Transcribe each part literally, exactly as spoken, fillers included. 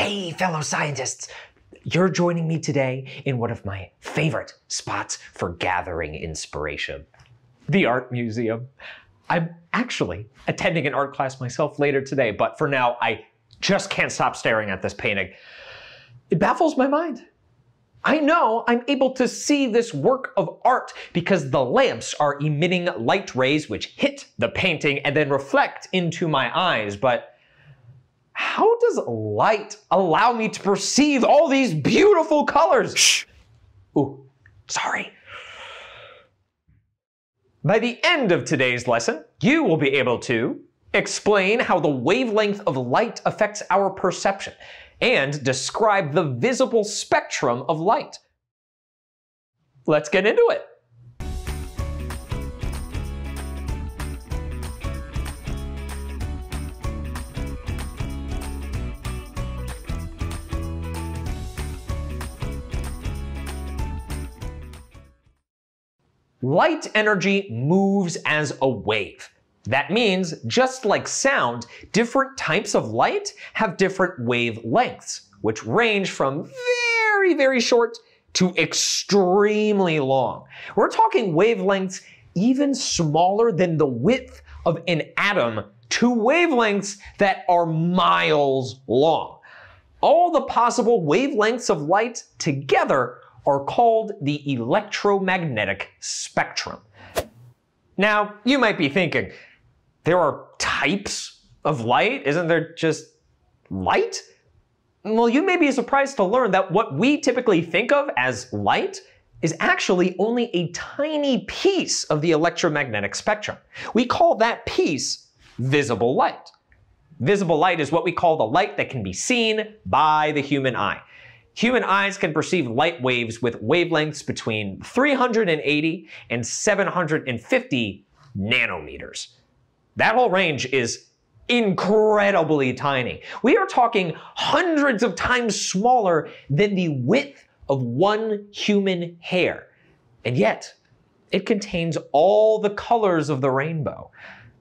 Hey, fellow scientists! You're joining me today in one of my favorite spots for gathering inspiration, the art museum. I'm actually attending an art class myself later today, but for now, I just can't stop staring at this painting. It baffles my mind. I know I'm able to see this work of art because the lamps are emitting light rays which hit the painting and then reflect into my eyes, but how does light allow me to perceive all these beautiful colors? Shh. Ooh, sorry. By the end of today's lesson, you will be able to explain how the wavelength of light affects our perception and describe the visible spectrum of light. Let's get into it. Light energy moves as a wave. That means, just like sound, different types of light have different wavelengths, which range from very, very short to extremely long. We're talking wavelengths even smaller than the width of an atom to wavelengths that are miles long. All the possible wavelengths of light together are called the electromagnetic spectrum. Now, you might be thinking, there are types of light? Isn't there just light? Well, you may be surprised to learn that what we typically think of as light is actually only a tiny piece of the electromagnetic spectrum. We call that piece visible light. Visible light is what we call the light that can be seen by the human eye. Human eyes can perceive light waves with wavelengths between three hundred eighty and seven hundred fifty nanometers. That whole range is incredibly tiny. We are talking hundreds of times smaller than the width of one human hair. And yet, it contains all the colors of the rainbow.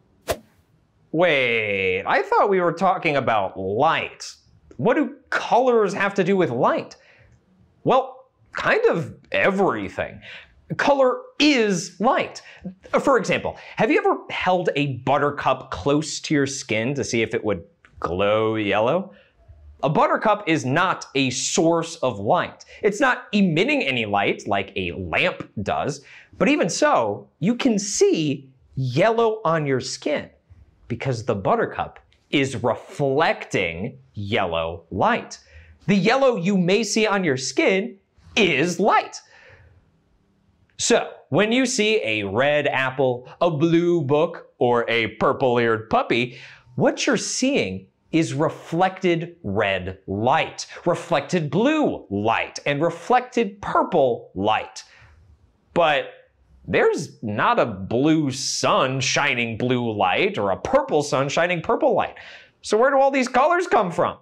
Wait, I thought we were talking about light. What do colors have to do with light? Well, kind of everything. Color is light. For example, have you ever held a buttercup close to your skin to see if it would glow yellow? A buttercup is not a source of light. It's not emitting any light like a lamp does, but even so, you can see yellow on your skin because the buttercup is reflecting yellow light. The yellow you may see on your skin is light. So, when you see a red apple, a blue book, or a purple-eared puppy, what you're seeing is reflected red light, reflected blue light, and reflected purple light. But there's not a blue sun shining blue light or a purple sun shining purple light. So where do all these colors come from?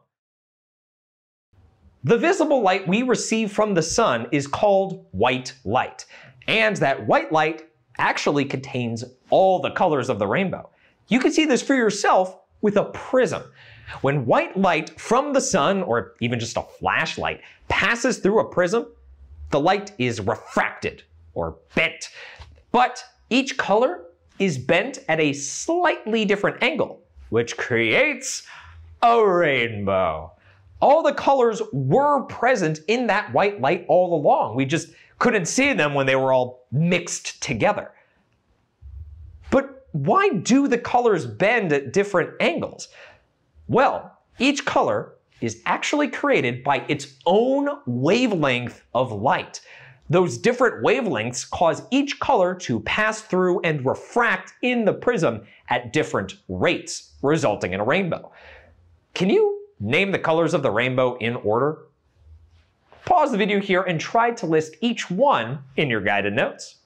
The visible light we receive from the sun is called white light. And that white light actually contains all the colors of the rainbow. You can see this for yourself with a prism. When white light from the sun, or even just a flashlight, passes through a prism, the light is refracted or bent. But each color is bent at a slightly different angle, which creates a rainbow. All the colors were present in that white light all along. We just couldn't see them when they were all mixed together. But why do the colors bend at different angles? Well, each color is actually created by its own wavelength of light. Those different wavelengths cause each color to pass through and refract in the prism at different rates, resulting in a rainbow. Can you name the colors of the rainbow in order? Pause the video here and try to list each one in your guided notes.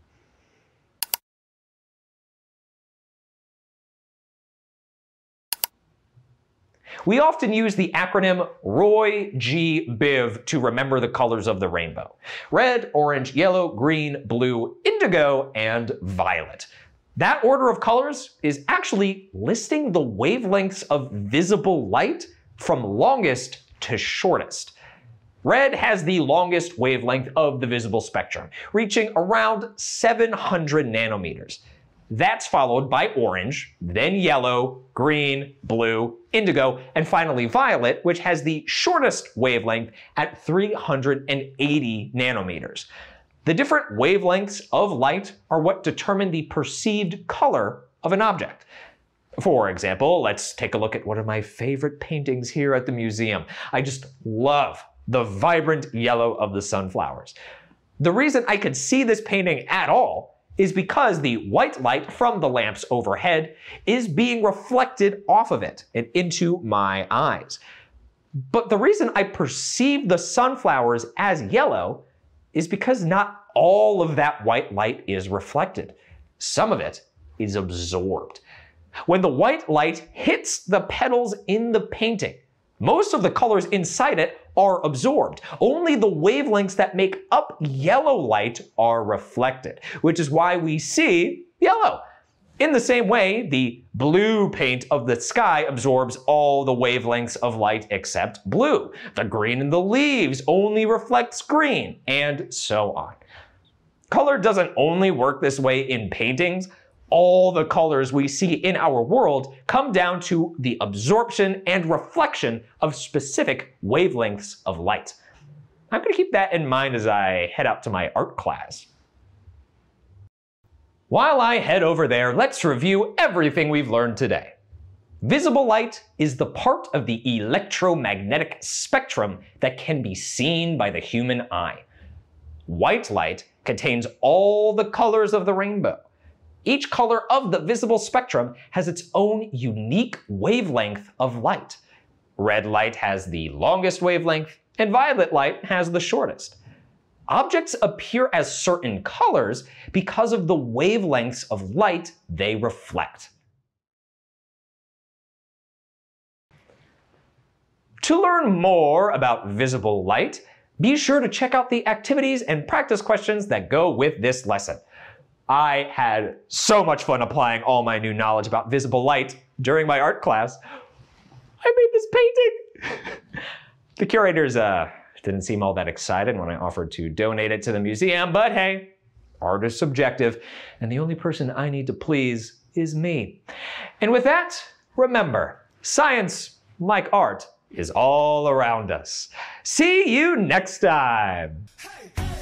We often use the acronym Roy G. Biv to remember the colors of the rainbow. Red, orange, yellow, green, blue, indigo, and violet. That order of colors is actually listing the wavelengths of visible light from longest to shortest. Red has the longest wavelength of the visible spectrum, reaching around seven hundred nanometers. That's followed by orange, then yellow, green, blue, indigo, and finally violet, which has the shortest wavelength at three hundred eighty nanometers. The different wavelengths of light are what determine the perceived color of an object. For example, let's take a look at one of my favorite paintings here at the museum. I just love the vibrant yellow of the sunflowers. The reason I could see this painting at all is because the white light from the lamps overhead is being reflected off of it and into my eyes. But the reason I perceive the sunflowers as yellow is because not all of that white light is reflected. Some of it is absorbed. When the white light hits the petals in the painting, most of the colors inside it are absorbed. Only the wavelengths that make up yellow light are reflected, which is why we see yellow. In the same way, the blue paint of the sky absorbs all the wavelengths of light except blue. The green in the leaves only reflects green, and so on. Color doesn't only work this way in paintings. All the colors we see in our world come down to the absorption and reflection of specific wavelengths of light. I'm going to keep that in mind as I head out to my art class. While I head over there, let's review everything we've learned today. Visible light is the part of the electromagnetic spectrum that can be seen by the human eye. White light contains all the colors of the rainbow. Each color of the visible spectrum has its own unique wavelength of light. Red light has the longest wavelength, and violet light has the shortest. Objects appear as certain colors because of the wavelengths of light they reflect. To learn more about visible light, be sure to check out the activities and practice questions that go with this lesson. I had so much fun applying all my new knowledge about visible light during my art class. I made this painting! The curators uh, didn't seem all that excited when I offered to donate it to the museum, but hey, art is subjective, and the only person I need to please is me. And with that, remember, science, like art, is all around us. See you next time! Hey, hey.